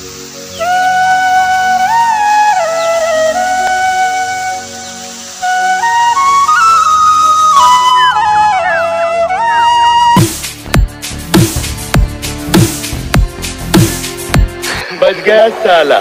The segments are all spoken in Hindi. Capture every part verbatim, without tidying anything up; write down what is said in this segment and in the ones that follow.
बच गया साला।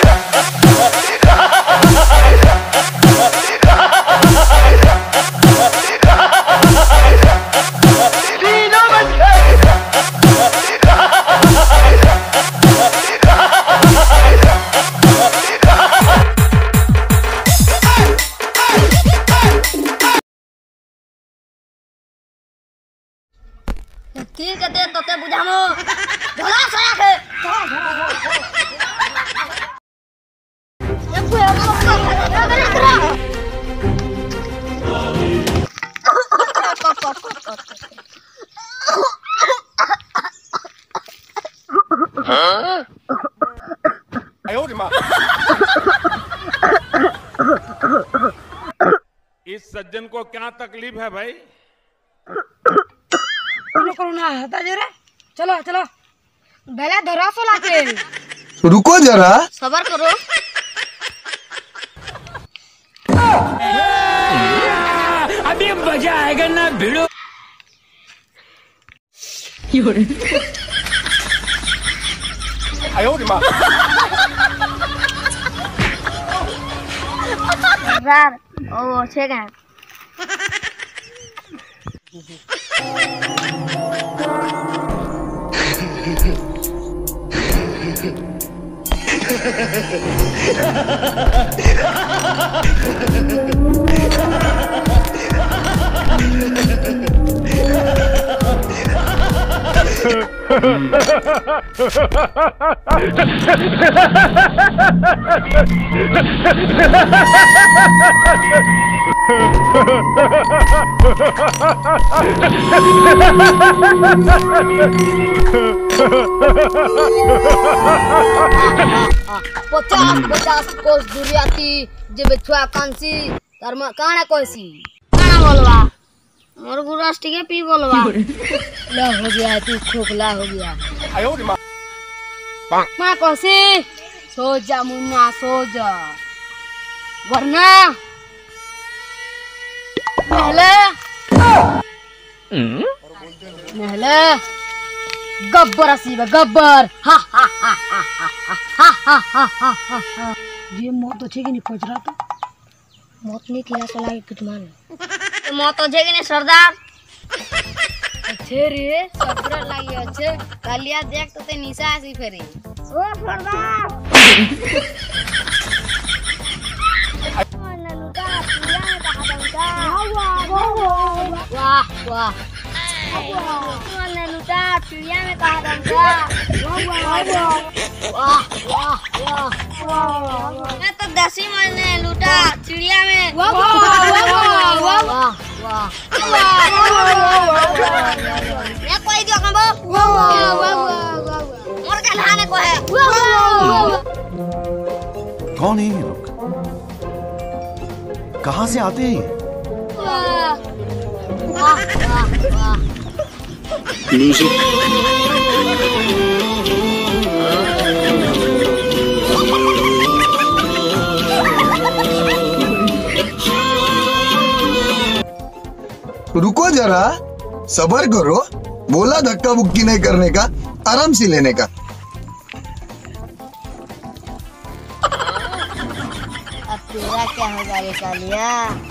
ठीक है ते तोते बुझामो धरा सया के एक कोई हाँ? आयो रे माँ। इस सज्जन को क्या तकलीफ है भाई? करो ना हटा जरा। चलो चलो भला धरा सो लाके रुको जरा सबर करो। अभी मजा आएगा ना भिड़ो। आयो रे माँ। यार ओ छे का पचास पचास कोस दूरी आती जब छुआ कांसी तार मा काना कोसी काना बोलवा मोर गुरास ठीक है पी बोलवा ला हो गया तू खोखला हो गया। आयो रे माँ। मां कोसी सो जा मुन्ना सो जा वरना नहले नहले गब्बर असीबा गब्बर हा हा हा हा हा हा हा हा हा हा। ये मौत तो ठीक ही नहीं खोज रहा था। मौत नहीं किया तो लागे कुछ मान मौत हो जाएगी नहीं सरदार। अच्छे रे सरदार लागी अच्छे कालिया देख तो ते निशा ऐसी फेरी ओ सरदार वाह वाह लूटा चिड़िया में कहा दमका वाह वाह वाह मैं तो दसी मैंने लूटा चिड़िया में वाह वाह वाह वाह मैं कोई जो कबो वाह वाह वाह और क्या लाने को है कौन है ये लोग? कहाँ से आते हैं? वाह वाह वाह रुको जरा सबर करो। बोला धक्का बुक्की नहीं करने का, आराम से लेने का। अब तेरा क्या होगा रे कालिया?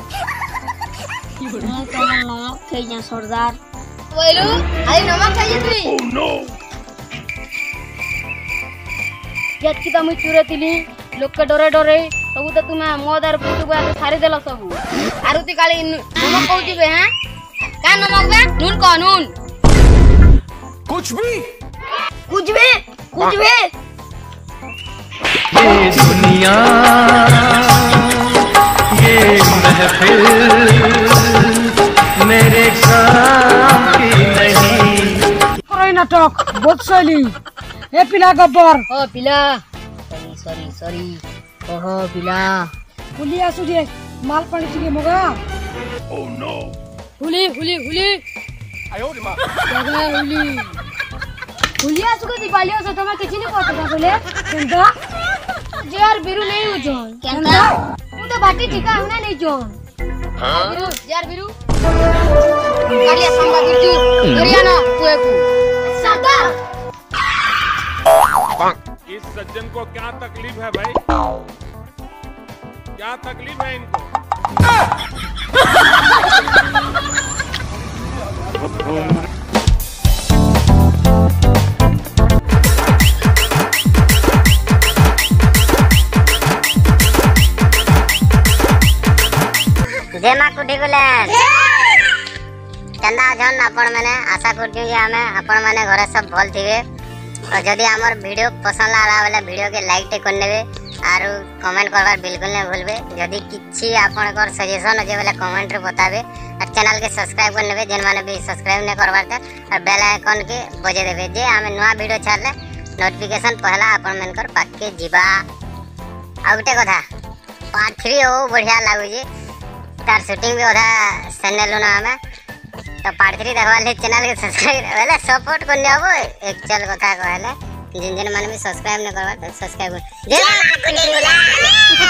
मैं तो नमक खाइए सरदार। बोलू अरे नमक खाइए तू। Oh no. जत की तमी चुरे तिली लोग के डरे डरे सबू तो तुम्हें मोदर पुटु बा सारी देला सबू। आरुति काली नमक कहू बे हैं? का नमक बे? नून को नून। कुछ भी कुछ भी कुछ भी ये दुनिया ये महफिल मेरे काम की नहीं। कोई नाटक बहुत सही ए पिला गब्बर ओ पिला सॉरी सॉरी सॉरी ओहो पिला हुलिया सुजे माल पानी चिके मोगा। Oh no. हुली हुली हुली आयो रे माँ। जगह हुली भूलिया सुको दिवाली से तमे किछि नहीं पता बोले केंदा यार बिरु नहीं हो जोन केंदा तू तो बाटी टिका होना नहीं जोन बिरु यार बिरु कालिया संगा बिरजू हरियाणा पुएकू सरदार इस सज्जन को क्या तकलीफ है भाई? क्या तकलीफ है इनको? जय मां कुटी गुलेन चंदा जन आपण माने आशा करछु जे हमें आपण माने घरे सब भल थिबे और जदी हमर वीडियो पसंद लागला वाला वीडियो के लाइक टे कर नेबे आरो कमेंट करबार बिल्कुल नै भूलबे जदी किछि आपण कर सजेशन जे वाला कमेंट रे बताबे और चैनल के सब्सक्राइब कर नेबे जेन माने भी सब्सक्राइब नै करबार त और बेल आइकन के बजे देबे जे हमें नया वीडियो छाड़ले नोटिफिकेशन पहला आपण मन कर पाके जीवा आ गुटे कथा पार्ट थ्री हो बढ़िया लागु जे तार शूटिंग भी होता चैनल ना हमें तो पार्ट थ्री देखवा ले चैनल के सब्सक्राइब वाला सपोर्ट करने आबो एक चल कथा कहले जिन जिन मन में सब्सक्राइब न करबा तो सब्सक्राइब जय मां कुटी गुलेन।